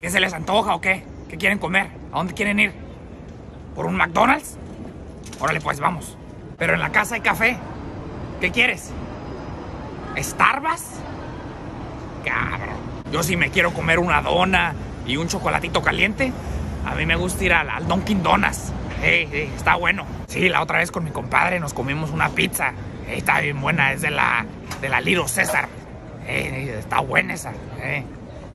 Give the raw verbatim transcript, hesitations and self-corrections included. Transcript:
¿Qué se les antoja o qué? ¿Qué quieren comer? ¿A dónde quieren ir? ¿Por un McDonald's? Órale pues, vamos. Pero en la casa hay café. ¿Qué quieres? ¿Starbucks? Cabrón. Yo sí me quiero comer una dona y un chocolatito caliente. A mí me gusta ir al, al Dunkin' Donuts. Hey, hey, está bueno. Sí, la otra vez con mi compadre nos comimos una pizza. Hey, está bien buena, es de la, de la Little César. Hey, hey, está buena esa. Hey.